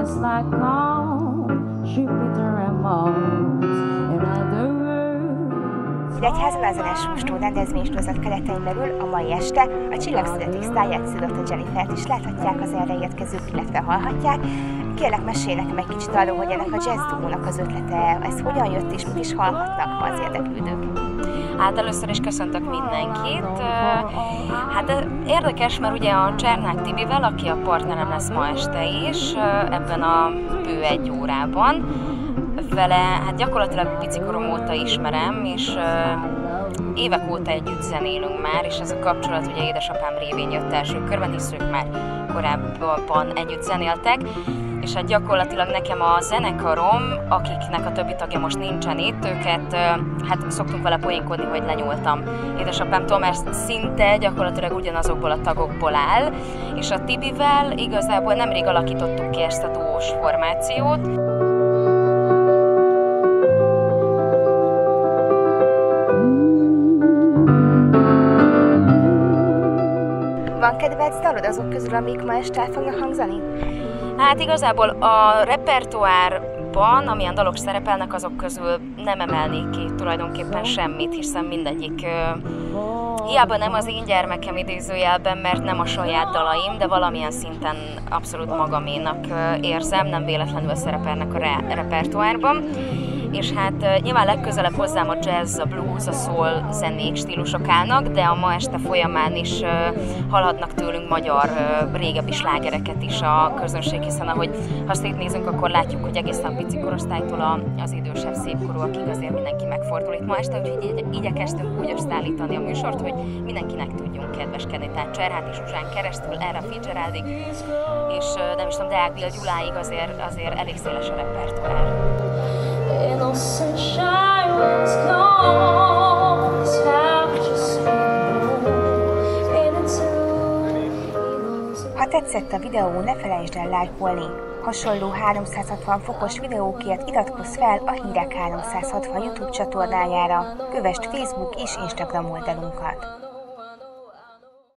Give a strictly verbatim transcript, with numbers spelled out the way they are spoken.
just like gold, Jupiter and Mars, in other words. Egy házalázanásos mostó rendezvénysorozat keretein belül a mai este a Csillagszületés sztárját, Szilota Jennifert is láthatják, az erre érkezők, illetve hallhatják. Kérlek, mesélj nekem egy kicsit arról, hogy ennek a jazz duónak az ötlete, ez hogyan jött és mit is hallhatnak az érdeklődők. Hát először is köszöntök mindenkit. Hát érdekes, mert ugye a Csernák Tibivel, aki a partnerem lesz ma este is, ebben a bő egy órában, vele hát gyakorlatilag picikorom óta ismerem, és évek óta együtt zenélünk már, és ez a kapcsolat ugye édesapám révén jött első körben, hisz ők már korábban együtt zenéltek, és hát gyakorlatilag nekem a zenekarom, akiknek a többi tagja most nincsen itt, őket hát szoktunk vele poénkodni, hogy lenyúltam édesapámtól, mert szinte gyakorlatilag ugyanazokból a tagokból áll, és a Tibivel igazából nemrég alakítottuk ki ezt a duós formációt. Van kedvenc dalod azok közül, amik ma este el fognak hangzani? Hát igazából a repertoárban, amilyen dalok szerepelnek, azok közül nem emelnék ki tulajdonképpen semmit, hiszen mindegyik uh, hiába nem az én gyermekem idézőjelben, mert nem a saját dalaim, de valamilyen szinten abszolút magaménak uh, érzem, nem véletlenül szerepelnek a re repertoárban. És hát uh, nyilván legközelebb hozzám a jazz, a blues, a soul zenék, stílusok állnak, de a ma este folyamán is uh, hallhatnak tőlünk magyar uh, régebbi slágereket is a közönség, hiszen ahogy ha szétnézünk, akkor látjuk, hogy egészen pici korosztálytól az idősebb szépkorúakig azért mindenki megfordul itt ma este, úgyhogy igy igyekeztünk úgy összeállítani a műsort, hogy mindenkinek tudjunk kedveskedni, tehát Cserháti Zsuzsán keresztül Ella Fitzgeraldig, és uh, nem is tudom, Deák Bill Gyuláig azért, azért elég széles a repertoár. Ha tetszett a videó, ne felejtsd el lájkolni. Hasonló háromszázhatvan fokos videókért iratkozz fel a Hírek háromszázhatvan YouTube csatornájára. Kövesd Facebook és Instagram oldalunkat.